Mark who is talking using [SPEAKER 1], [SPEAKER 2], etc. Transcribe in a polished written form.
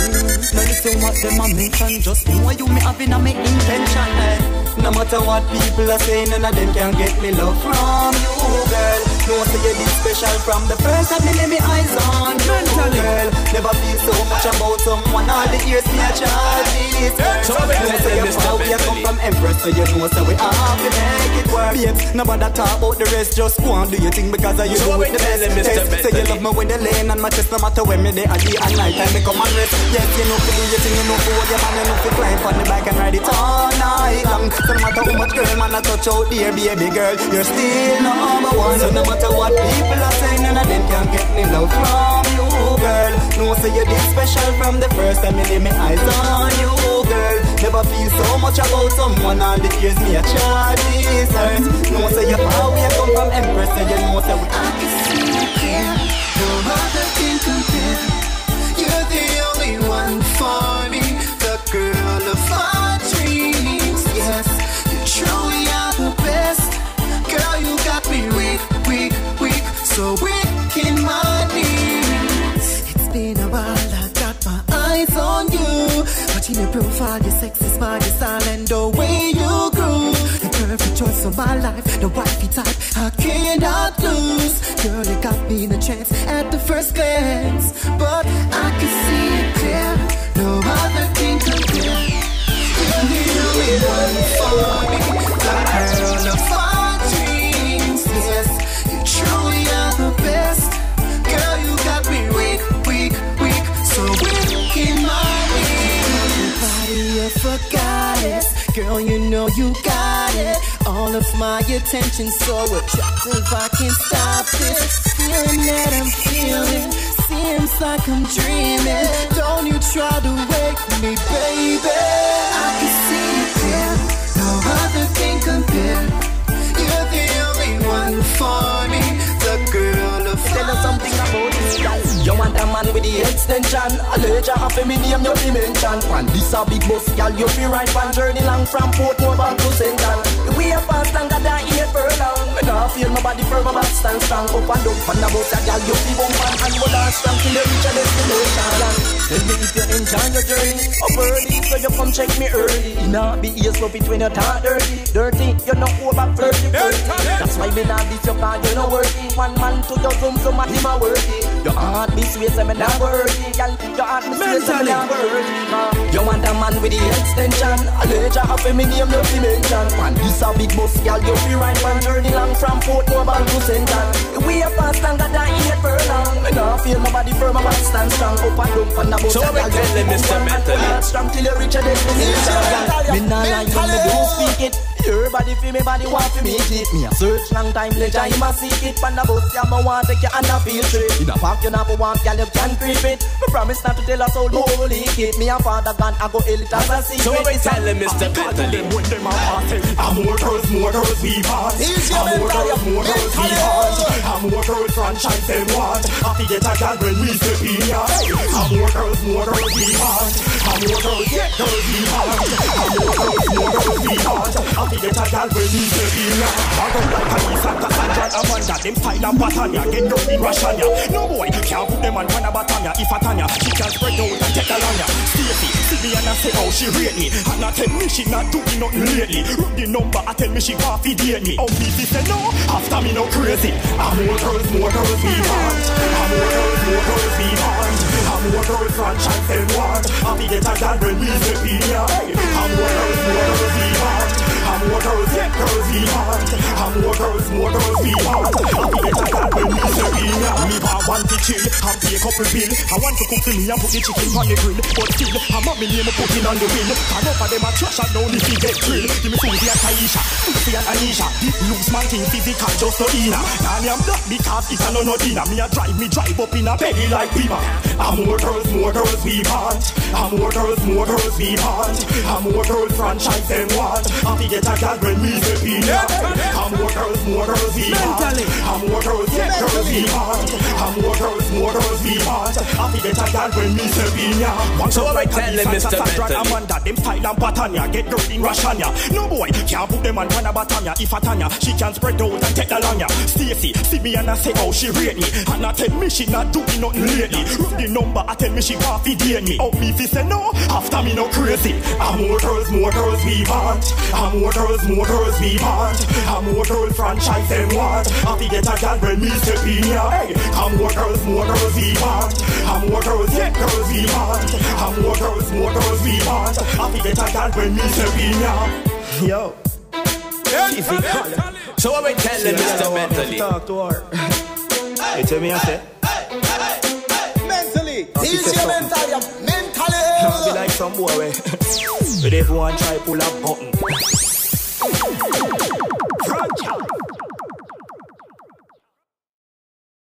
[SPEAKER 1] Now listen what them a mention. Just know you me having a me intention. No matter what people are saying, none of them can get me love from you, girl. No say you did special from the first time me lay me eyes on you, girl. Never feel so much about someone. All the years me a charge this. So no say you how we come from Empress, so you know so we have to make it work. Babes, nobody talk about the rest. Just go and do your thing because you do it the best. Say you love me when they lane and my chest, no matter when me day a day and night time me come and rest. Yes, you know to do your thing, you know to hold your man, you know to climb on the bike and ride it all night long. So no matter how much girl man I touch out there, baby girl, you're still number one. So no matter what people are saying, none of them can get me love from you, girl. No say you did special from the first time me lay my eyes on you, girl. Never feel so much about someone. All the years me a try this earth. No say you how we come from Empress, so you know say we
[SPEAKER 2] I can see it clear. No other can compare. You're the only one for me, the girl of my dreams. Yes, you truly are the best. Girl, you got me weak, so weak in my knees. It's been a while, I got my eyes on you. Watching your profile, your sexy smile, your style and the way you grew. The perfect choice of my life, the wifey type I cannot lose. Girl, you got me in a trance at the first glance, but I can see it clear. No other can compare. You're the only one for me, the girl of my dreams. Yes, you truly are the best. Girl, you got me weak, so weak in my knees. Your body a forgotten. Girl, you know you got it. All of my attention so attractive, I can't stop this feeling that I'm feeling. Seems like I'm dreaming. Don't you try to wake me, baby. I can see it clear. No other can compare. You're the only one for me, the girl of
[SPEAKER 3] tell us something about this guy. You want a man with the extension. A legend of a name you dimension. When this a big bus, girl, you be right one journey long from Portmore back to St. John. We are fast longer than 8 furlong. Me nah feel nobody firm, but stand strong. Up and down from the bus, girl, you be bump and hold on strong till you reach a destination. Tell me if you enjoy your journey. Up early, so you come check me early. Nah be ears up it when you talk dirty. You know over flirty. That's why me nah this your car, you know worthy. One man to your room, so my him a worthy. Your heart be sweet, so me not worthy. Girl, your heart be sweet, so me not worthy. You want a man with the extension. A legend of a name you dimension. When this a big bus, girl, you be right one journey long from Portmore back to St. John. We are fast longer than 8 furlong. Me nah feel nobody firm, but stand strong. Up and down from the bus, girl, you be Mr. Mentally strong till you reach a destination. Me nah lie when me do speak it. Your body feel me, body want to meet it. Me a search long time, later you must seek it. Pan the bus, yeah, me want take you on a field trip. In a park, you not for one, girl, you can creep it. Me promise not to tell us all holy kid. Me and father gone, I go ill it as a secret.
[SPEAKER 4] So we tell them, Mr. Bentley. When them are party, I'm more girls, we want. I'm more girls, we want. I'm more girls, franchise them want. Happy get a girl when we step in ya. I'm more girls, we want. I'm more girls, we want. I'm more girls, we want. Get a girl when we step in ya. Bag up like Alice and Cassandra and Amanda. Them style and Batanya, get girl in Rashania. No boy can't put them on one of Batanya. If a Tanya, she can spread out and take a lanya. Stacy, see me and I say how she rate me. And I tell me she not doing nothing lately. Run the number, I tell me she can't feed me. Oh, people say no, after me no crazy. I'm more girls, we want. I'm more girls, we want. I'm more girls, franchise them want. Happy get a girl when we step in ya. I'm more girls, we want. I'm more girls, we want. I'm more girls, we want. Happy get a girl when we step in ya. Me want one to chill, and pay a couple bill. I want to cook for me and put the chicken on the grill. But still, I'm not me name put it on the wheel. And up for them a trash and down if you get drill. Give me Susie and Taisha, Susie and Anisha. This loose man thing physical, just no inna. Now me I'm black because it's a no dinner. Me a drive up in a belly like Pima. I'm more girls, we want. I'm more girls, we want. I'm more girls, franchise them want. Happy get a girl when we step in ya. I'm more girls, we want. I'm more girls, we want. I'm more girls, we want. Happy get a girl when we step in ya. So I tell them, Mr. Bentley. Amanda, them style and Batanya, get girl in Rashania. No boy can't put them on one of Batanya. If a Tanya, she can spread out and take the lanya. Stacy, see me and I say how she rate me. And I tell me she not doing nothing lately. Run the the number, I tell me she want fi date me. Out me fi say no, after me no crazy. More girls we want. More girls we want. More girl franchise them want. I fi get a girl when me step in here. Hey, more girls we want. More girls we want. More girls we want. I fi get a girl when me step in here.
[SPEAKER 3] Yo. So what we tell them, Mr. Mentally?
[SPEAKER 5] Talk to her.
[SPEAKER 3] You tell me I say?
[SPEAKER 5] Mentally.
[SPEAKER 3] Teach you mentally. Mentally. Be like some boy with everyone try pull up button.